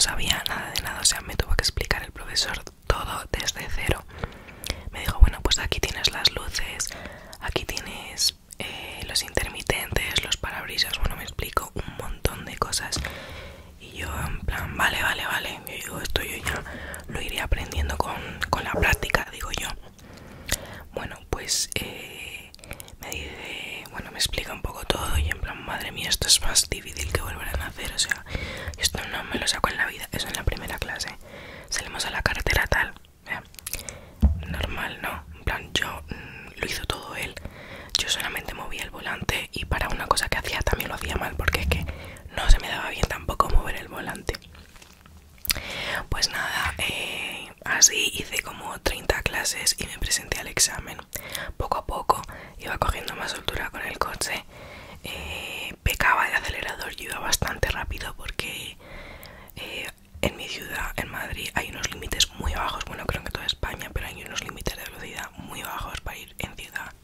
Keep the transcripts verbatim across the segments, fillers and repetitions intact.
sabía nada de nada, o sea, me tuvo que explicar el profesor todo desde cero. Me dijo, bueno, pues aquí tienes las luces, aquí tienes eh, los intermitentes, los parabrisas, bueno, me explicó un montón de cosas. Y yo en plan, vale, vale, vale, yo digo, esto yo ya lo iré aprendiendo con, con la práctica, digo yo. Bueno, pues eh, me dice, bueno, me explica un poco todo y en plan, madre mía, esto es más difícil que volver a nacer, o sea, esto no me lo saco en la vida, eso en la primera clase. Salimos a la carretera tal, ¿eh? Normal, ¿no? En plan, yo mmm, lo hizo todo él, yo solamente movía el volante y para una cosa que hacía también lo hacía mal, porque es que no se me daba bien tampoco mover el volante. Pues nada, eh, así hice como treinta clases y me presenté al examen. Poco a poco iba cogiendo más soltura con el coche, eh, pecaba de acelerador, yo iba bastante rápido porque eh, en mi ciudad, en Madrid, hay unos límites muy bajos, bueno, creo que en toda España, pero hay unos límites de velocidad muy bajos para ir en ciudad.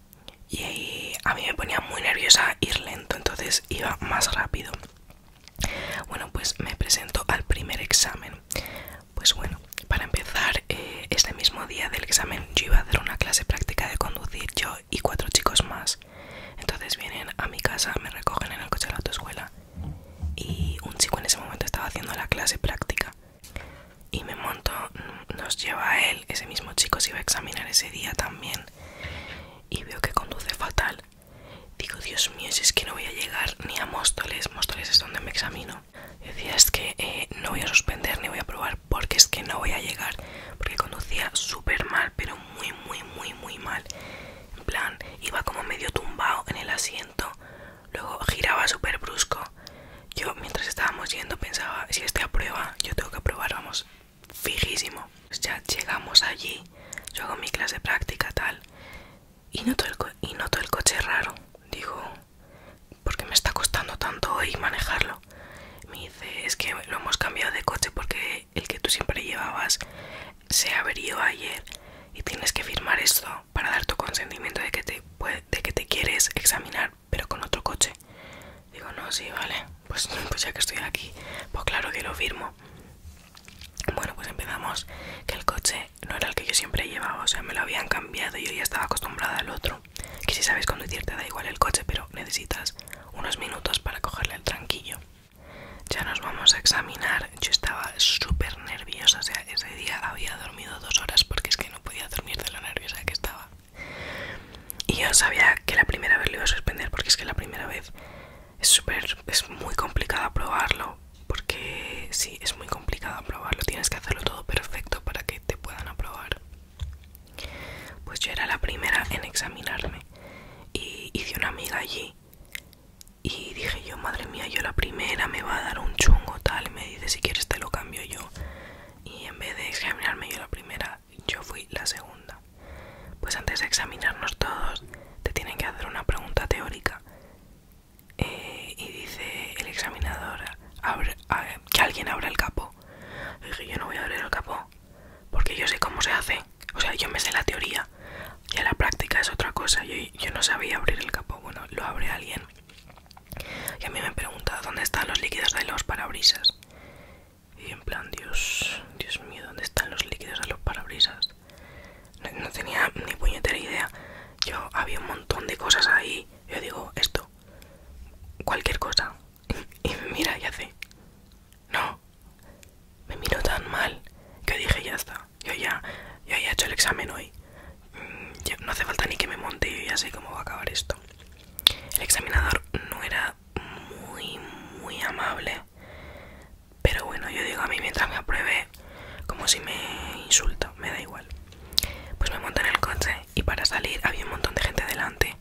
Y a mí me ponía muy nerviosa ir lento, entonces iba más rápido. Bueno, pues me presento al primer examen. Pues bueno, para empezar, eh, este mismo día del examen yo iba a hacer una clase práctica de conducir, yo y cuatro chicos más. Entonces vienen a mi casa, me recogen en el coche de la autoescuela y un chico en ese momento estaba haciendo la clase práctica. Y me monto, nos lleva a él, ese mismo chico se iba a examinar ese día también. Y veo que conduce fatal. Digo, Dios mío, si es que no voy a llegar ni a Móstoles. Móstoles es donde me examino. Yo decía, es que eh, no voy a suspender ni voy a probar porque es que no voy a llegar. Porque conducía súper mal, pero muy, muy, muy, muy mal. En plan, iba como medio tumbado en el asiento. Luego giraba súper brusco. Yo, mientras estábamos yendo, pensaba, si este aprueba, yo tengo que aprobar, vamos, fijísimo. Pues ya llegamos allí. Yo hago mi clase práctica, tal. Y noto el, co y noto el coche raro. Digo, ¿por qué me está costando tanto hoy manejarlo? Me dice, es que lo hemos cambiado de coche porque el que tú siempre llevabas se averió ayer y tienes que firmar esto para dar tu consentimiento de que te, de que te quieres examinar, pero con otro coche. Digo, no, sí, vale, pues, pues ya que estoy aquí, pues claro que lo firmo. Bueno, pues empezamos, que el coche no era el que yo siempre llevaba, o sea, me lo habían cambiado y yo ya estaba acostumbrada al otro. Que si sabes conducir te da igual el coche, pero necesitas unos minutos para cogerle el tranquillo. Ya nos vamos a examinar. Yo estaba súper nerviosa, o sea, ese día había dormido dos horas porque es que no podía dormir de lo nerviosa que estaba. Y yo sabía que la primera vez lo iba a suspender porque es que la primera vez es súper, es muy complicado aprobarlo. Porque sí, es muy complicado aprobarlo, tienes que hacerlo todo perfecto para que te puedan aprobar. Pues yo era la primera en examinarme y hice una amiga allí y dije yo, madre mía, yo la primera, me va a dar un chungo tal, y me dice, si quieres te lo cambio yo. Y en vez de examinarme yo la primera, yo fui la segunda. Pues antes de examinarnos todos te tienen que hacer una pregunta teórica, eh, y dice el examinador, abre, a, que alguien abra el capó. Le dije, yo no voy a abrir el capó porque yo sé cómo se hace, o sea, yo me sé la teoría, ya la práctica es otra cosa. Yo, yo no sabía abrir el capó. Bueno, lo abre alguien y a mí me pregunta dónde están los líquidos de los parabrisas. Y en plan, Dios, Dios mío, ¿dónde están los líquidos de los parabrisas? No, no tenía ni puñetera idea. Yo, había un montón de cosas ahí. Yo digo, esto, cualquier cosa. Y me mira y hace, no. Me miró tan mal que dije, ya está, yo ya, yo ya he hecho el examen hoy. Yo, no hace falta ni que me monte, yo ya sé cómo va a acabar esto. El examinador no era muy, muy amable, pero bueno, yo digo, a mí mientras me apruebe, como si me insulta, me da igual. Pues me monté en el coche y para salir había un montón de gente delante.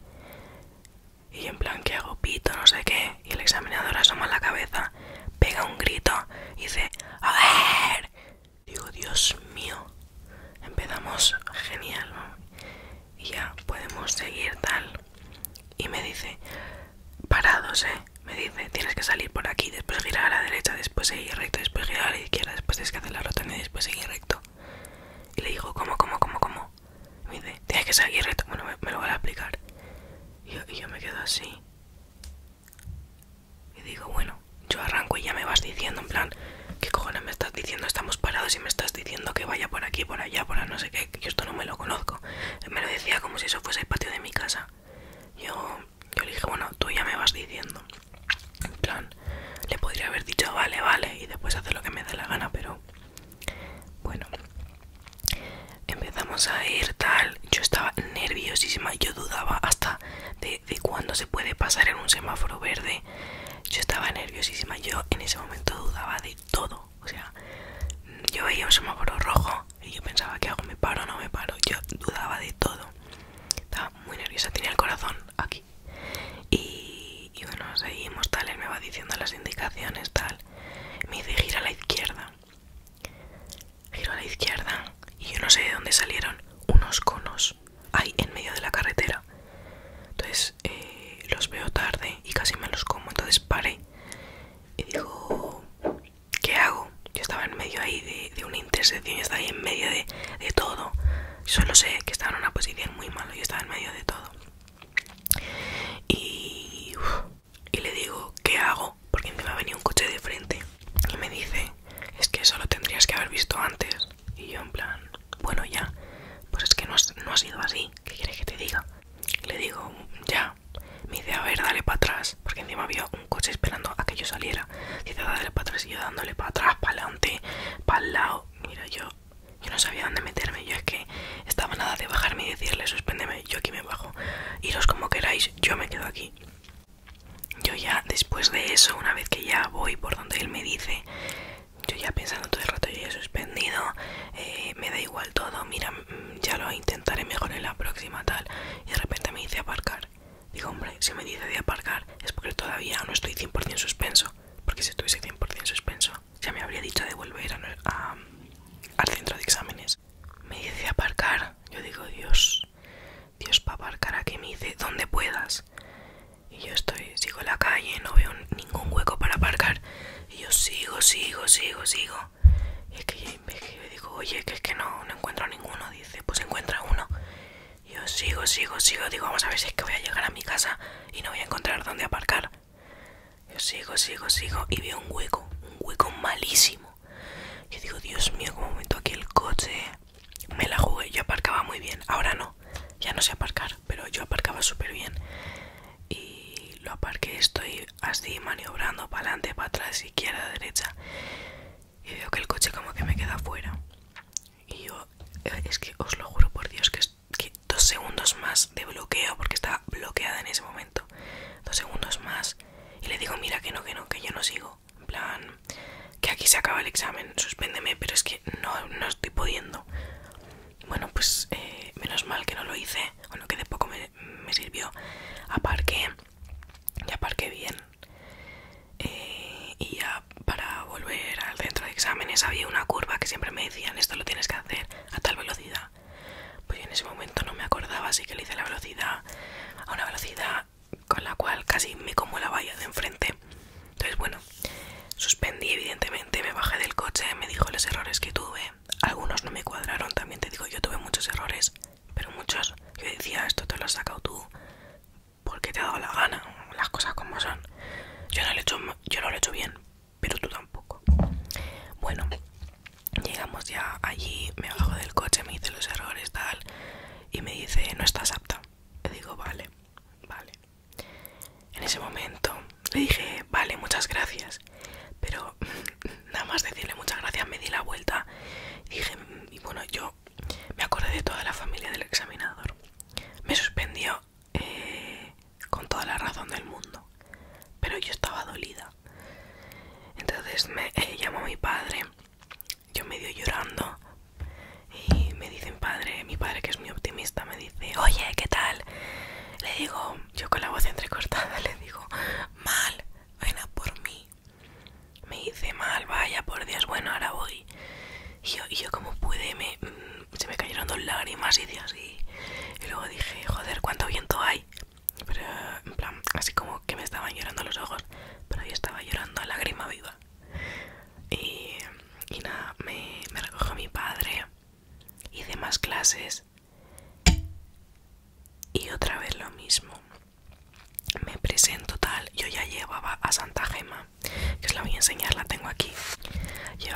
Y en plan, ¿qué hago? Pito, no sé qué. Y el examinador asoma la cabeza, pega un grito y dice, a ver. Digo, Dios mío. Empezamos genial, ¿no? Y ya podemos seguir tal. Y me dice, parados, eh. Me dice, tienes que salir por aquí, después girar a la derecha, después seguir recto, después girar a la izquierda, después tienes que hacer la rotonda y después seguir recto. Y le digo, ¿cómo, cómo, cómo, cómo? Me dice, tienes que seguir recto. Bueno, me, me lo van a explicar. Y yo, y yo me quedo así. Y digo, bueno, yo arranco y ya me vas diciendo, en plan, ¿qué cojones diciendo estamos parados y me estás diciendo que vaya por aquí, por allá, por no sé qué, que yo esto no me lo conozco. Me lo decía como si eso fuese el patio de mi casa. Yo, yo le dije, bueno, tú ya me vas diciendo. En plan, le podría haber dicho vale, vale, y después hacer lo que me dé la gana, pero bueno. Empezamos a ir tal, yo estaba nerviosísima, yo dudaba hasta de, de cuándo se puede pasar en un semáforo verde. Yo estaba nerviosísima, yo en ese momento dudaba de todo. O sea, yo veía un semáforo rojo y yo pensaba, ¿qué hago? ¿Me paro o no me paro? Yo dudaba de todo. Estaba muy nerviosa, tenía el corazón aquí. Y, y bueno, seguimos tal, él me va diciendo las indicaciones tal. Me dice, gira a la izquierda. Giro a la izquierda y yo no sé de dónde salieron unos conos ahí en medio de la carretera. Entonces eh, los veo tarde y casi me los como. Entonces paré y digo, ¿qué hago? Yo estaba en medio ahí de, de una intersección, yo estaba ahí en medio de, de todo. Solo sé que estaba en una posición muy mala, yo estaba en medio de todo. Y, uf, y le digo, ¿qué hago? Porque encima venía un coche de frente y me dice, es que eso lo tendrías que haber visto antes. Y yo en plan, bueno ya, pues es que no, has, no ha sido así, ¿qué quieres que te diga? Y le digo, ya. Me dice, a ver, dale para atrás, porque encima había un coche esperando a que yo saliera. Dice, dale para atrás, y yo dándole para atrás, para adelante, para el lado. Mira, yo, yo no sabía dónde meterme, yo es que estaba nada de bajarme y decirle, suspéndeme, yo aquí me bajo. Iros como queráis, yo me quedo aquí. Yo ya, después de eso, una vez que ya voy por donde él me dice, yo ya pensando todo el rato, yo ya he suspendido, eh, me da igual todo, mira, ya lo intentaré mejor en la próxima tal. Y de repente me dice aparcar. Digo, hombre, si me dice de aparcar es porque todavía no estoy cien por cien suspenso. Porque si estuviese cien por cien suspenso ya me habría dicho de volver a, a, al centro de exámenes. Me dice de aparcar. Yo digo, Dios, Dios, para aparcar aquí. Me dice, donde puedas. Y yo estoy, sigo en la calle, no veo ningún hueco para aparcar. Y yo sigo, sigo, sigo, sigo. Y es que yo, yo digo, oye, que es que no, no encuentro ninguno. Dice, pues encuentra uno. Y yo sigo, sigo, sigo. Digo, vamos a ver si es que voy a llegar a mi casa y no voy a encontrar dónde aparcar. Yo sigo, sigo, sigo. Y veo un hueco, un hueco malísimo. Yo digo, Dios mío, como meto aquí el coche. Me la jugué, yo aparcaba muy bien. Ahora no, ya no sé aparcar, pero yo aparcaba súper bien. Y lo aparqué, estoy así maniobrando para adelante, para atrás, izquierda, derecha. Y veo que el coche como que me queda fuera. Y yo, es que os lo juro por Dios que, es, que dos segundos más de bloqueo, porque estaba bloqueada en ese momento. Dos segundos más. Y le digo, mira que no, que no, que yo no sigo. En plan, que aquí se acaba el examen, suspéndeme, pero es que no, no estoy pudiendo. Bueno, pues eh, menos mal que no lo hice. Bueno, que de poco me, me sirvió. Aparqué. Y aparqué bien. Eh, y ya para volver al centro de exámenes había una curva que siempre me decían, esto lo tienes que hacer a tal velocidad. Pues yo en ese momento no me acordaba, así que le hice la velocidad a una velocidad con la cual casi me como la valla de enfrente. Entonces bueno, suspendí evidentemente, me bajé del coche, me dijo los errores que tuve. Algunos no me cuadraron, también te digo, yo tuve muchos errores, pero muchos. Yo decía, esto te lo has sacado tú porque te ha dado la gana, las cosas como son. Yo no lo he hecho, yo no lo he hecho bien, pero tú tampoco. Bueno, llegamos ya allí, me bajo del coche, me dice los errores, tal, y me dice, no estás apta. Le digo, vale, vale. En ese momento le dije, vale, muchas gracias. Pero nada más decirle muchas gracias me di la vuelta. Y dije, y bueno, yo me acordé de toda la familia del examinador. Me suspendió eh, con toda la razón del mundo. Pero yo estaba dolida. Entonces me eh, llamó a mi padre, yo medio llorando, y me dice mi padre, mi padre que es muy optimista, me dice, oye, ¿qué tal? Le digo, yo con la voz entrecortada, le digo, mal, ven a por mí. Me dice, mal, vaya, por Dios, bueno, ahora voy. Y yo, y yo como pude, me, se me cayeron dos lágrimas y así. Y luego dije, joder, cuánto viento hay. Pero en plan, así como que me estaban llorando los ojos, pero yo estaba llorando a lágrima viva. Y, y nada, me, me recogió mi padre, hice más clases y otra vez lo mismo. Me presento tal, yo ya llevaba a Santa Gema, que os la voy a enseñar, la tengo aquí. Llevaba a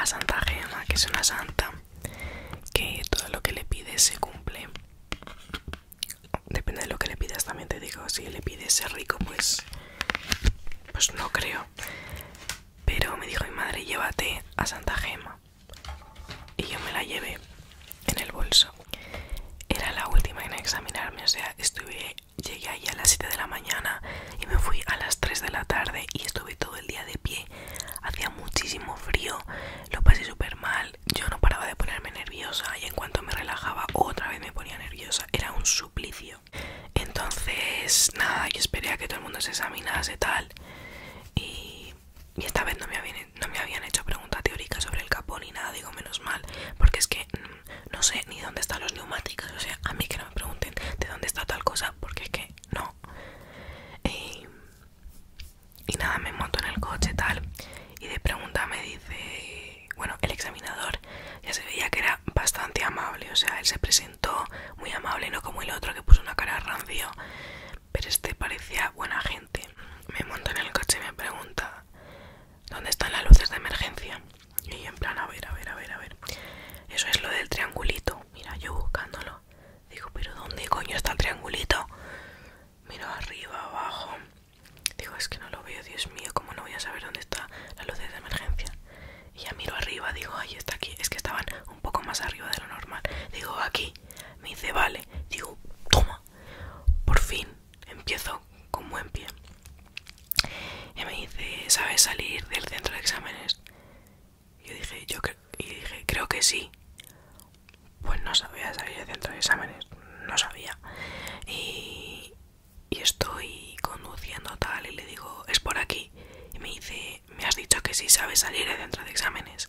a Santa Gema, que es una santa, que todo lo que le pides se cumple. Depende de lo que le pidas, también te digo. Si le pides ser rico, pues pues no creo. Pero me dijo mi madre, llévate a Santa Gema. Y yo me la llevé en el bolso. Era la última en examinarme, o sea, estuve, llegué ahí a las siete de la mañana y me fui a las tres de la tarde y estuve todo el día de pie. Hacía muchísimo frío, lo pasé súper mal, yo no paraba de ponerme nerviosa y en cuanto me relajaba otra vez me ponía nerviosa, era un suplicio. Entonces, nada, yo esperé a que todo el mundo se examinase tal y, y esta vez no me, habían, no me habían hecho pregunta teórica sobre el capó ni nada, digo menos mal, porque es que no sé ni dónde están los neumáticos, o sea, a mí que no me pregunten de dónde está tal cosa, porque es que no. Y, y nada, me monto en el coche tal, y de pregunta me dice, bueno, el examinador ya se veía que era bastante amable, o sea, él se presentó muy amable, no como el otro que puso una cara rancio, pero este parecía buena gente. Me monto en el coche y me pregunta, ¿dónde están las luces de emergencia? Y yo en plan, a ver, a ver, a ver, a ver. Eso es lo del triangulito. Mira, yo buscándolo. Digo, ¿pero dónde coño está el triangulito? Miro arriba, abajo. Digo, es que no lo veo, Dios mío, ¿cómo no voy a saber dónde está las luces de emergencia? Y ya miro arriba, digo, ay, está aquí. Es que estaban un poco más arriba de lo normal. Digo, aquí. Me dice, vale. Digo, toma. Por fin empiezo con buen pie. Y me dice, ¿sabes salir del centro de exámenes? Y yo dije, yo creo, y dije, creo que sí. Pues no sabía salir del centro de exámenes, no sabía. Y, y estoy conduciendo tal y le digo, es por aquí. Y me dice, me has dicho que sí sabes salir del centro de exámenes.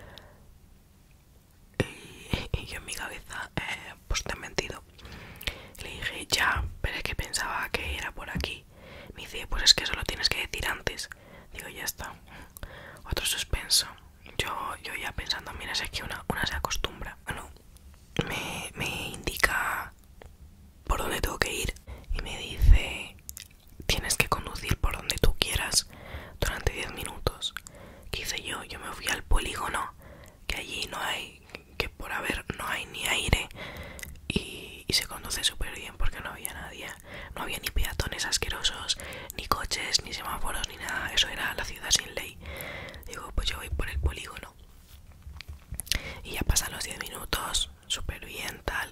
Y, y yo en mi cabeza, eh, pues te he mentido. Le dije, ya, pero es que pensaba que era por aquí. Me dice, pues es que eso lo tienes que decir antes. Digo, ya está. Otro suspenso. Yo, yo ya pensando, mira, es que una, una se acostumbra. Bueno, me, me indica por dónde tengo que ir y me dice, tienes que conducir por donde tú quieras durante diez minutos. ¿Qué hice yo? Yo me fui al polígono, que allí no hay, que por haber no hay ni aire y, y se conduce súper bien porque no había nadie. No había ni peatones asquerosos, ni coches, ni semáforos, ni nada. Eso era la ciudad sin ley. Digo, pues yo voy por el polígono. Y ya pasan los diez minutos, súper bien, tal.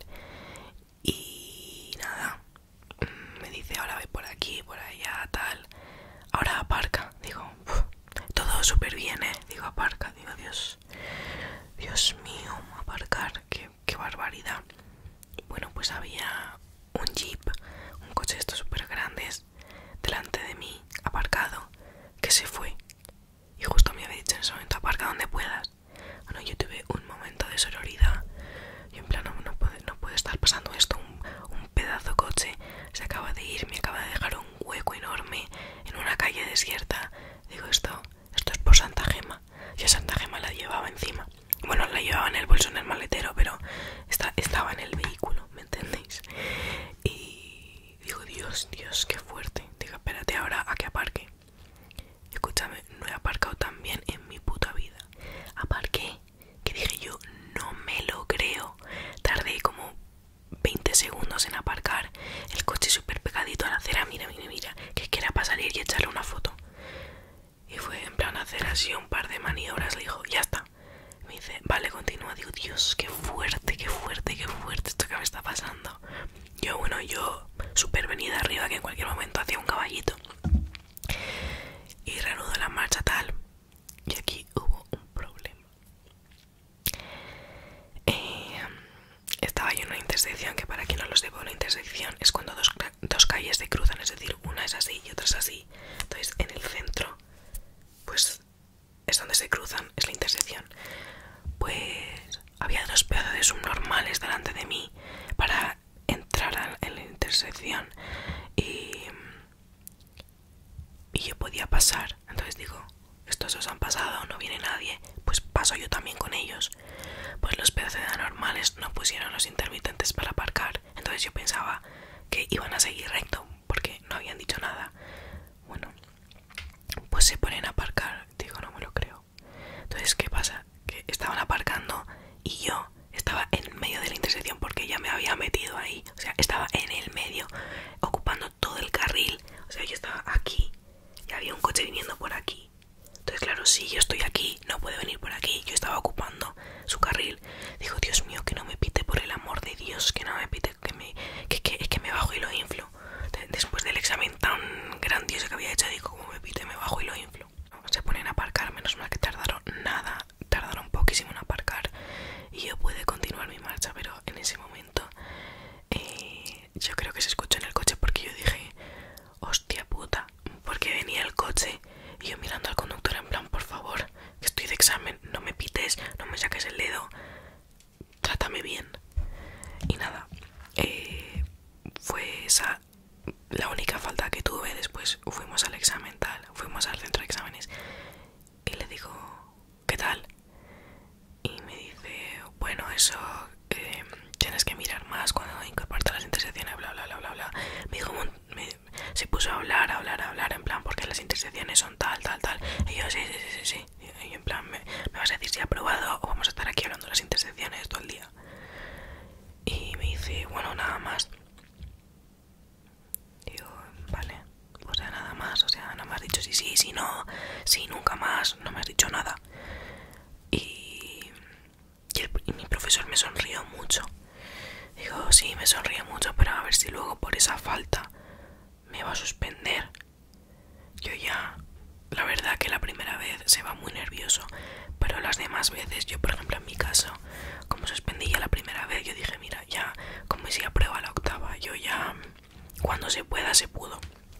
Y nada, me dice, ahora voy por aquí, por allá, tal. Ahora aparca. Digo, uf, todo súper bien, ¿eh? Digo, aparca. Digo, Dios, Dios mío, aparcar, qué, qué barbaridad. Bueno, pues había un jeep, un coche de estos súper grandes, delante de mí, aparcado, que se fue. Y justo me había dicho en ese momento, aparca donde puedas. Bueno, yo tuve un momento de sororidad. Y en plan, no, no, puede, no puede estar pasando esto. Un, un pedazo coche se acaba de ir, me acaba de dejar un hueco enorme en una calle desierta. Digo, esto, esto es por Santa Gema. Yo Santa Gema la llevaba encima. Bueno, la llevaba en el bolso, en el maletero, pero está, estaba en el vehículo, ¿me entendéis? Y digo, Dios, Dios, qué fuerte. Digo, espérate ahora a que aparque. Escúchame, no he aparcado tan bien en mi puta vida. Aparqué, que dije yo, no me lo creo. Tardé como veinte segundos en aparcar. El coche súper pegadito a la acera, mira, mira, mira, que era para salir y echarle una foto. Y fue en plan hacer así un par de maniobras. Le dijo, ya está. Me dice, vale, continúa. Digo, Dios, qué fuerte, qué fuerte, qué fuerte esto que me está pasando. Yo, bueno, yo súper venida arriba, que en cualquier momento hacía un caballito. Y reanudo la marcha tal. Y aquí hubo un problema. Eh, estaba yo en una intersección, que para quien no lo sepa, una intersección es cuando dos, dos calles se cruzan, es decir, una es así y otra es así. Entonces en el centro, pues es donde se cruzan, es la intersección. Pues había dos pedazos de subnormales delante de mí para entrar en la intersección y, y yo podía pasar. Entonces digo, estos dos han pasado, no viene nadie, pues paso yo también con ellos. Pues los pedazos de anormales no pusieron los intermitentes para aparcar. Entonces yo pensaba que iban a seguir recto porque no habían dicho nada. Bueno, pues se ponen a aparcar. Digo, no me lo creo. Entonces, ¿qué pasa? Que metido ahí, o sea, estaba en el medio, ocupando todo el carril. O sea, yo estaba aquí y había un coche viniendo por aquí. Entonces, claro, si yo estoy aquí, no puede venir por aquí. Yo estaba ocupando su carril. Digo, Dios mío, que no me pite, por el amor de Dios, que no me pite, que me, que, que, que me bajo y lo inflo. De, después del examen tan grandioso que había hecho, digo, como me pite, me bajo y lo inflo. Se ponen a aparcar, menos mal que tardaron nada, tardaron poquísimo en aparcar y yo pude continuar mi marcha, pero en ese momento eh, yo creo que se escuchó en el coche porque yo dije, hostia puta, porque venía el coche y yo mirando al conductor en plan, por favor, que estoy de examen, no me pites, no me saques el dedo, trátame bien. Y nada, eh, fue esa la única falta que tuve. Después fuimos al examen tal, fuimos al centro de exámenes y le digo, ¿qué tal? Y me dice, bueno, eso eh, tienes que mirar más cuando incorporas las intersecciones, bla bla bla bla bla. Me dijo, me, se puso a hablar, a hablar, a hablar, en plan, porque las intersecciones son tal, tal, tal. Y yo, sí, sí, sí, sí, sí. Y en plan, ¿me, me vas a decir si he aprobado o vamos a estar aquí hablando de las intersecciones todo el día? Y me dice, bueno, nada más. Digo, vale, o sea, nada más, o sea, no me has dicho sí, sí, sí, no, sí, nunca más, no me has dicho nada. Y, y, el, y mi profesor me sonrió mucho. Digo, sí, me sonríe mucho, pero a ver si luego por esa falta me va a suspender. Yo ya, la verdad que la primera vez se va muy nervioso, pero las demás veces, yo por ejemplo en mi caso, como suspendí ya la primera vez, yo dije, mira, ya, como si aprueba la octava, yo ya, cuando se pueda, se pudo.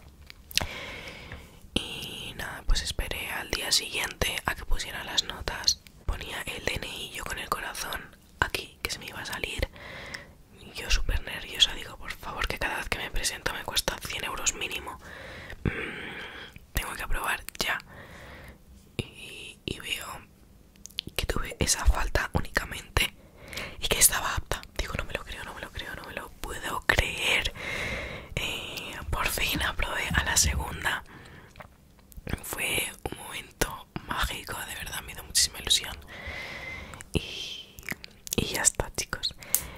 Y nada, pues esperé al día siguiente a que pusieran las notas. Ponía el D N I yo con el corazón aquí, que se me iba a salir. Y yo súper nerviosa, digo, por favor, que cada vez que me presento me cuesta cien euros mínimo. Mm, tengo que aprobar ya. Y, y veo que tuve esa falta únicamente y que estaba apta. Digo, no me lo creo, no me lo creo, no me lo puedo creer. Eh, por fin aprobé a la segunda. Fue un momento mágico, de verdad, me dio muchísima ilusión. Y, y ya está, chicos.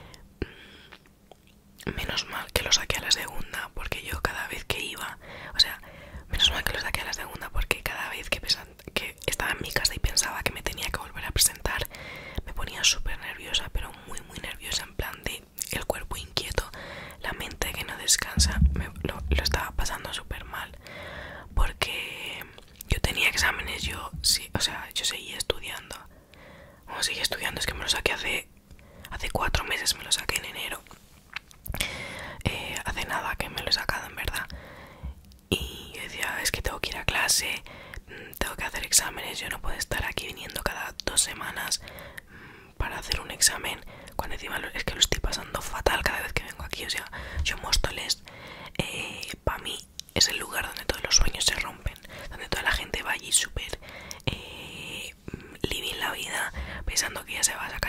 Menos mal que lo saqué a la segunda, porque yo cada vez que iba, o sea, menos mal que lo saqué a la segunda, porque cada vez que, pesan, que estaba en mi casa y pensaba que me tenía que volver a presentar, me ponía súper nerviosa, pero muy muy nerviosa, en plan de el cuerpo inquieto, la mente que no descansa. Me, lo, lo estaba pasando súper mal, porque yo tenía exámenes, yo sí, o sea, yo seguía estudiando. Como seguía estudiando, es que me lo saqué hace, hace cuatro meses, me lo saqué en enero. Eh, hace nada que me lo he sacado, en verdad. Y yo decía, es que tengo que ir a clase, tengo que hacer exámenes, yo no puedo estar aquí viniendo cada dos semanas para hacer un examen, cuando encima es que lo estoy pasando fatal cada vez que vengo aquí. O sea, yo Móstoles, eh, para mí es el lugar donde todos los sueños se rompen, donde toda la gente va allí súper eh, living la vida, pensando que ya se va a sacar